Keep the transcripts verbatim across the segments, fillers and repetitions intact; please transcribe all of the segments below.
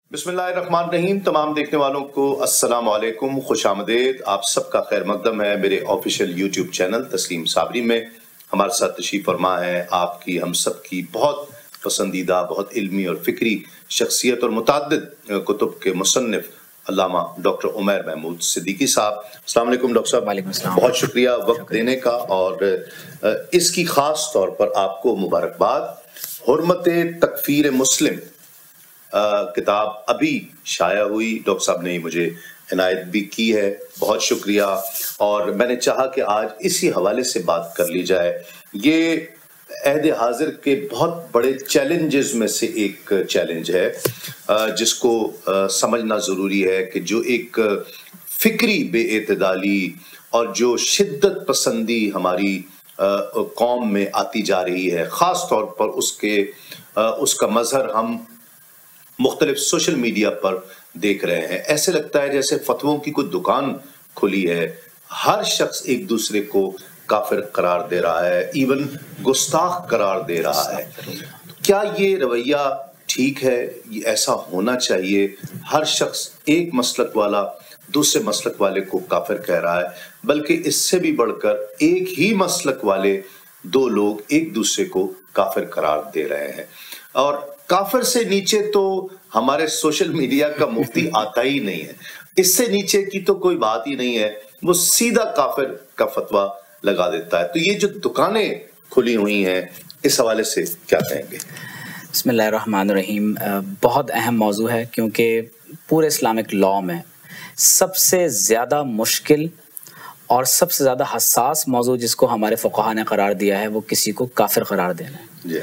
बिस्मिल्लाहिर्रहमानिर्रहीम। तमाम देखने वालों को अस्सलाम वालेकुम, खुश आमदेद। आप सबका खैर मकदम है मेरे ऑफिशियल यूट्यूब चैनल तस्लीम साबरी में। हमारे साथ तशरीफ़ फरमा है आपकी हम सब की बहुत पसंदीदा, बहुत इल्मी और फ़िक्री शख्सियत और मुतअद्दिद कुतुब के मुसन्निफ़ अल्लामा डॉक्टर उमैर महमूद सिद्दीकी साहब। अस्सलाम वालेकुम डॉक्टर साहब। वालेकुम अस्सलाम। बहुत शुक्रिया वक्त देने का, और इसकी ख़ास तौर पर आपको मुबारकबाद। हुर्मत तकफ़ीर मुस्लिम किताब अभी शाया हुई, डॉक्टर साहब ने मुझे इनायत भी की है, बहुत शुक्रिया। और मैंने चाहा कि आज इसी हवाले से बात कर ली जाए। ये अहद हाजिर के बहुत बड़े चैलेंजेस में से एक चैलेंज है जिसको समझना ज़रूरी है कि जो एक फ़िक्री बेएतदाली और जो शिद्दत पसंदी हमारी कौम में आती जा रही है, ख़ास तौर पर उसके उसका मज़हर हम मुख्तलिफ सोशल मीडिया पर देख रहे हैं। ऐसे लगता है जैसे फतवों की कोई दुकान खुली है, हर शख्स एक दूसरे को काफिर करार दे रहा है, इवन गुस्ताख करार दे रहा है। क्या ये रवैया ठीक है? ये ऐसा होना चाहिए? हर शख्स एक मसलक वाला दूसरे मसलक वाले को काफिर कह रहा है, बल्कि इससे भी बढ़कर एक ही मसलक वाले दो लोग एक दूसरे को काफिर करार दे रहे हैं। और काफिर से नीचे तो हमारे सोशल मीडिया का मुफ्ती आता ही नहीं है, इससे नीचे की तो कोई बात ही नहीं है, वो सीधा काफिर का फतवा लगा देता है। तो ये जो दुकानें खुली हुई हैं, इस हवाले से क्या कहेंगे? बिस्मिल्लाहिर्रहमानिर्रहीम। बहुत अहम मौजू है, क्योंकि पूरे इस्लामिक लॉ में सबसे ज़्यादा मुश्किल और सबसे ज़्यादा हसास मौजू जिसको हमारे फ़ुक़हा ने करार दिया है वो किसी को काफिर करार देना है।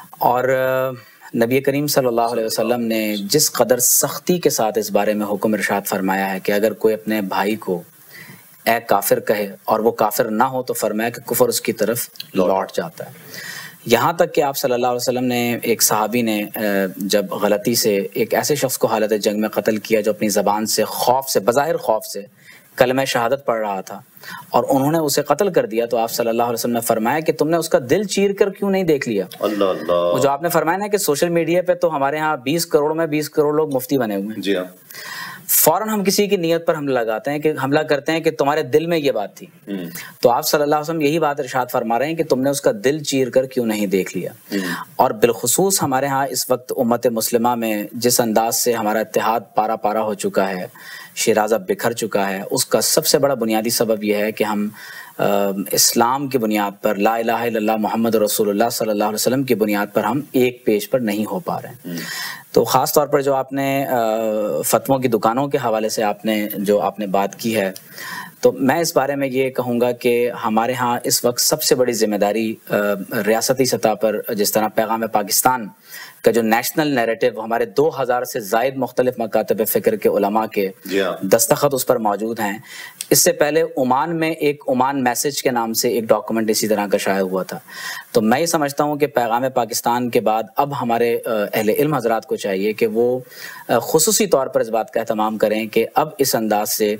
और नबी करीम सल्लल्लाहु अलैहि वसल्लम ने जिस कदर सख्ती के साथ इस बारे में हुक्म इरशाद फरमाया है कि अगर कोई अपने भाई को ए काफिर कहे और वो काफिर ना हो तो फरमाया कि कुफर उसकी तरफ लौट जाता है। यहाँ तक कि आप सल्लल्लाहु अलैहि वसल्लम ने एक सहाबी ने जब गलती से एक ऐसे शख्स को हालत जंग में कत्ल किया जो अपनी ज़बान से खौफ से बज़ाहिर खौफ से कलमा शहादत पढ़ रहा था और उन्होंने उसे कत्ल कर दिया, तो आप सल्लल्लाहु अलैहि वसल्लम ने फरमाया कि तुमने उसका दिल चीर कर क्यों नहीं देख लिया? अल्लाह अल्लाह। वो जो आपने फरमाया ना कि सोशल मीडिया पे तो हमारे यहाँ बीस करोड़ में बीस करोड़ लोग मुफ्ती बने हुए हैं। जी हाँ। फौरन हम किसी की नीयत पर हमला लगाते हैं कि हमला करते हैं कि तुम्हारे दिल में ये बात थी। तो आप सल्लल्लाहु अलैहि वसल्लम यही बात इरशाद फरमा रहे हैं कि तुमने उसका दिल चीर कर क्यों नहीं देख लिया। और बिलखुसूस हमारे यहाँ इस वक्त उम्मत मुस्लिमा में जिस अंदाज से हमारा इत्तेहाद पारा पारा हो चुका है, शिराज़ा बिखर चुका है, उसका सबसे बड़ा बुनियादी सबब यह है कि हम आ, इस्लाम की बुनियाद पर, ला इलाहा इल्लल्लाह मुहम्मद रसूलुल्लाह सल्लल्लाहु अलैहि वसल्लम की बुनियाद पर हम एक पेज पर नहीं हो पा रहे हैं। तो ख़ास तौर पर जो आपने फतवों की दुकानों के हवाले से आपने जो आपने बात की है, तो मैं इस बारे में ये कहूँगा कि हमारे यहाँ इस वक्त सबसे बड़ी जिम्मेदारी रियासती सतह पर, जिस तरह पैगाम पाकिस्तान का जो नेशनल नैरेटिव हमारे दो हज़ार से ज़ायद मुख्तलिफ मकातब फ़िक्र के उलमा के दस्तखत उस पर मौजूद हैं। इससे पहले ओमान में एक ओमान मैसेज के नाम से एक डॉक्यूमेंट इसी तरह का शाया हुआ था। तो मैं ये समझता हूँ कि पैगाम पाकिस्तान के बाद अब हमारे अहले इल्म हज़रात को चाहिए कि वो खुसूसी तौर पर इस बात का एहतमाम करें कि अब इस अंदाज से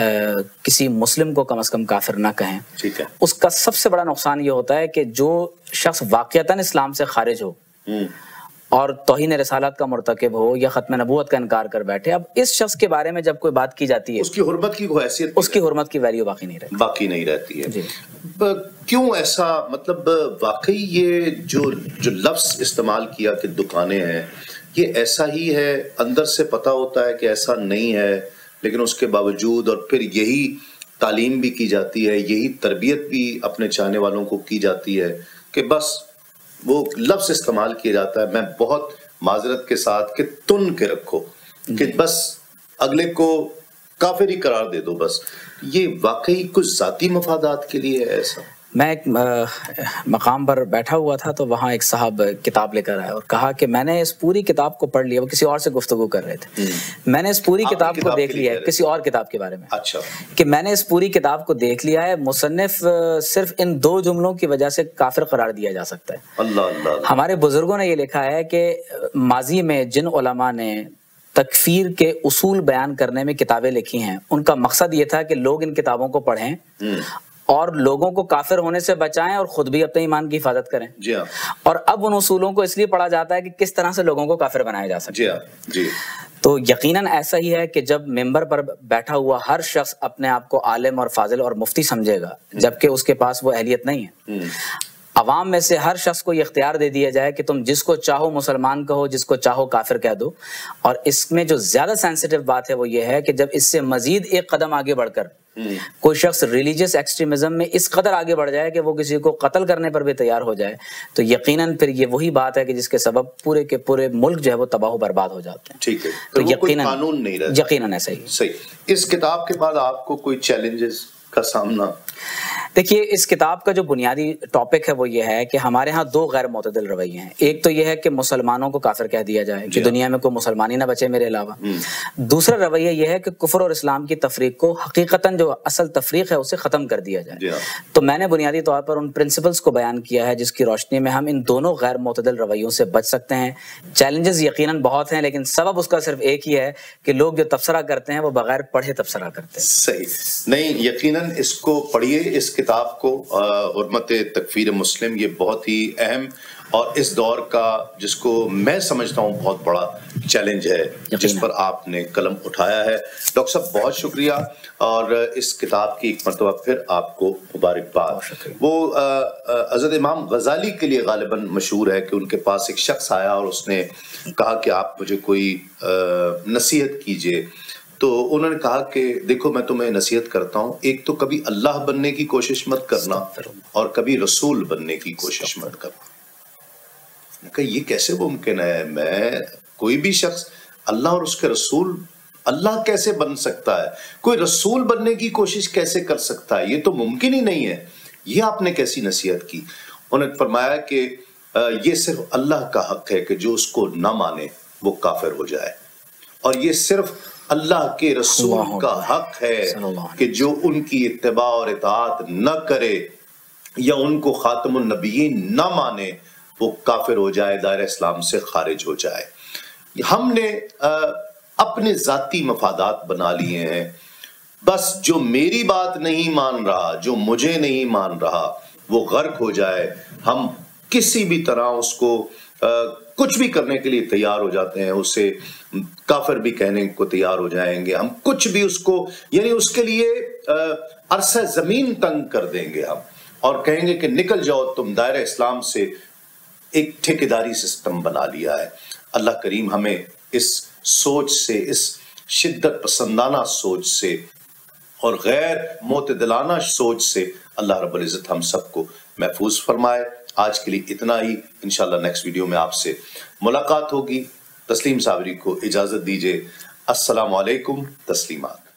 किसी मुस्लिम को कम अज़ कम काफिर ना कहें। ठीक है। उसका सबसे बड़ा नुकसान ये होता है कि जो शख्स वाक़ियतन इस्लाम से खारिज हो और तौहीन रिसालत का मुर्तकिब हो या ख़त्म नबूवत का इनकार कर बैठे, अब इस शख्स के बारे में जब कोई बात की जाती है उसकी हुर्मत की हैसियत, उसकी हुर्मत की वैल्यू बाकी नहीं रहती बाकी नहीं रहती है। क्यों ऐसा? मतलब वाकई ये जो जो लफ्ज़ इस्तेमाल किया कि दुकानें हैं, ये ऐसा ही है? अंदर से पता होता है कि ऐसा नहीं है, लेकिन उसके बावजूद और फिर यही तालीम भी की जाती है, यही तरबियत भी अपने चाहने वालों को की जाती है कि बस वो लफ्ज़ इस्तेमाल किया जाता है, मैं बहुत माजरत के साथ, कि तुन के रखो कि बस अगले को काफिर ही करार दे दो बस। ये वाकई कुछ ज़ाती मफादात के लिए है ऐसा? मैं एक मकाम पर बैठा हुआ था तो वहाँ एक साहब किताब लेकर आए और कहा कि मैंने इस पूरी किताब को पढ़ लिया। वो किसी और से गुफ्तगू कर रहे थे। मैंने इस पूरी किताब को देख लिया है, किसी और किताब के बारे में। अच्छा। कि मैंने इस पूरी किताब को देख लिया है, मुसन्निफ सिर्फ इन दो जुमलों की वजह से काफिर करार दिया जा सकता है। अल्लाह अल्लाह। हमारे बुजुर्गों ने ये लिखा है कि माजी में जिन उलमा ने तकफीर के उसूल बयान करने में किताबें लिखी हैं, उनका मकसद ये था कि लोग इन किताबों को पढ़ें اور لوگوں کو کافر ہونے سے بچائیں اور خود بھی اپنے ایمان کی حفاظت کریں. جی ہاں. اور اب ان اصولوں کو اس لیے پڑھا جاتا ہے کہ کس طرح سے لوگوں کو کافر بنایا جا سکے. جی ہاں. جی. تو یقیناً ایسا ہی ہے کہ جب ممبر پر بیٹھا ہوا ہر شخص اپنے آپ کو عالم اور فاضل اور مفتی سمجھے گا جبکہ اس کے پاس وہ اہلیت نہیں ہے، عوام میں سے ہر شخص کو یہ اختیار دے دیا جائے کہ تم جس کو چاہو مسلمان کہو، جس کو چاہو کافر کہہ دو. اور اس میں جو زیادہ سینسیٹیو بات ہے وہ یہ ہے کہ جب اس سے مزید ایک قدم آگے بڑھ کر کوئی شخص ریلیجیس ایکسٹریمزم میں اس قدر آگے بڑھ جائے کہ وہ کسی کو قتل کرنے پر بھی تیار ہو جائے تو یقیناً پھر یہ وہی بات ہے کہ جس کے سبب پورے کے پورے ملک جو ہے وہ تباہ و برباد ہو جاتے ہیں. ٹھیک ہے. تو یقیناً قانون نہیں رہتا. یقیناً ایسا ہی. صحیح. اس کتاب کے بعد آپ کو کوئی چیلنجز کا سامنا؟ دیکھیے اس کتاب کا جو بنیادی ٹاپک ہے وہ یہ ہے کہ ہمارے ہاں دو غیر معتدل رویے ہیں. ایک تو یہ ہے کہ مسلمانوں کو کافر کہہ دیا جائے کہ دنیا میں کوئی مسلمان ہی نہ بچے میرے علاوہ. دوسرا رویہ یہ ہے کہ کفر اور اسلام کی تفریق کو حقیقتاً جو اصل تفریق ہے اسے ختم کر دیا جائے. تو میں نے بنیادی طور پر ان پرنسپلز کو بیان کیا ہے جس کی روشنی میں ہم ان دونوں غیر معتدل رویوں سے بچ سکتے ہیں. چیلنجز یقیناً بہت ہیں لیکن سبب اس کا صرف ایک ہی ہے کہ لوگ جو تبصرہ کرتے ہیں وہ بغیر پڑھے تبصرہ کرتے ہیں. صحیح. نہیں یقیناً اس کو پڑھیے اس کتاب کو. حرمت تکفیر مسلم یہ بہت ہی اہم اور اس دور کا جس کو میں سمجھتا ہوں بہت بڑا چیلنج ہے جس پر آپ نے قلم اٹھایا ہے. ڈاکٹر صاحب بہت شکریہ اور اس کتاب کی ایک مرتبہ پھر آپ کو مبارکباد. وہ حضرت امام غزالی کے لیے غالباً مشہور ہے کہ ان کے پاس ایک شخص آیا اور اس نے کہا کہ آپ مجھے کوئی نصیحت کیجئے. تو انہوں نے کہا کہ دیکھو میں تمہیں نصیحت کرتا ہوں، ایک تو کبھی اللہ بننے کی کوشش مت کرنا اور کبھی رسول بننے کی کوشش مت کرنا. کہ یہ کیسے ممکن ہے؟ میں کوئی بھی شخص اللہ اور اس کے رسول، اللہ کیسے بن سکتا ہے؟ کوئی رسول بننے کی کوشش کیسے کر سکتا ہے؟ یہ تو ممکن ہی نہیں ہے. یہ آپ نے کیسی نصیحت کی؟ انہوں نے فرمایا کہ یہ صرف اللہ کا حق ہے کہ جو اس کو نہ مانے وہ کافر ہو جائے، اور یہ صرف اللہ کے رسول کا حق ہے کہ جو ان کی اتباع اور اطاعت نہ کرے یا ان کو خاتم النبیین نہ مانے وہ کافر ہو جائے، دائرہ اسلام سے خارج ہو جائے. ہم نے اپنے ذاتی مفادات بنا لیے ہیں. بس جو میری بات نہیں مان رہا، جو مجھے نہیں مان رہا وہ غرق ہو جائے. ہم کسی بھی طرح اس کو کچھ بھی کرنے کے لیے تیار ہو جاتے ہیں، اسے کافر بھی کہنے کو تیار ہو جائیں گے. ہم کچھ بھی اس کو یعنی اس کے لیے عرصہ زمین تنگ کر دیں گے ہم، اور کہیں گے کہ نکل جاؤ تم، دائرہ اسلام سے ایک ٹھیکیداری سسٹم بنا لیا ہے. اللہ کریم ہمیں اس سوچ سے، اس شدت پسندانہ سوچ سے اور غیر معتدلانہ سوچ سے اللہ رب العزت ہم سب کو محفوظ فرمائے. آج کے لیے اتنا ہی. انشاءاللہ نیکسٹ ویڈیو میں آپ سے ملاقات ہوگی. تسلیم صابری کو اجازت دیجیے. السلام علیکم. تسلیمات.